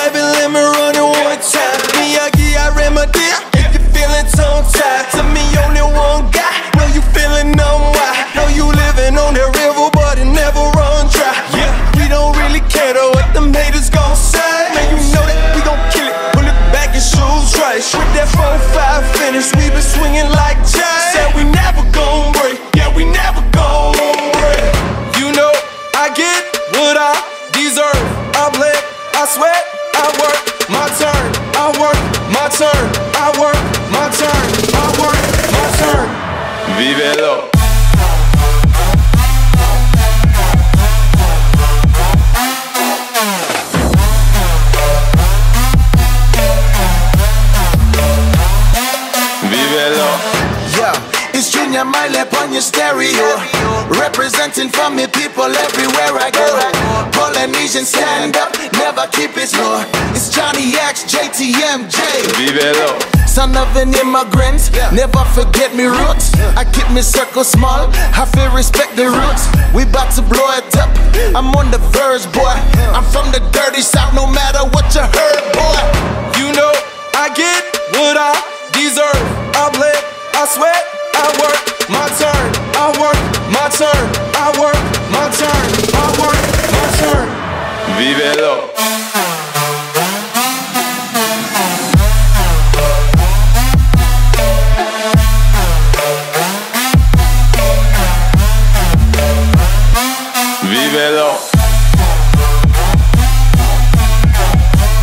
baby, let me run it one time. Miyagi, I remedy. If you're feeling tongue-tied, to me only one guy. Know you feeling numb, why? Know you living on that river, but it never run dry. Yeah, we don't really care though what them haters gon' say. Man, you know that we gon' kill it, pull it back and shoes right. With that 4-5 finish, we been swinging like Jay. Said we never gon' break, yeah, we never gon' break. You know, I get what I deserve. I bled, I sweat, I work, my turn. I work, my turn. I work, my turn. I work, my turn. Vívelo. It's Junior Miley on your stereo, representing for me people everywhere I go. Polynesian stand up, never keep it slow. It's Johnny X, JTMJ. Vívelo. Son of an immigrant, never forget me roots. I keep me circle small, I feel respect the roots. We bout to blow it up, I'm on the verge, boy. I'm from the dirty south, no matter what you heard, boy. You know, I get what I deserve. I bled, I sweat, I work, my turn. I work, my turn. I work, my turn. I work, my turn. Vívelo. Vívelo.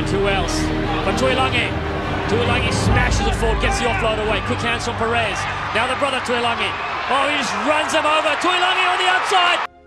Who else? But Tuilagi. Tuilagi smashes it forward, gets the offload away. Quick hands from Perez. Now the brother Tuilagi. Oh, he just runs him over. Tuilagi on the outside.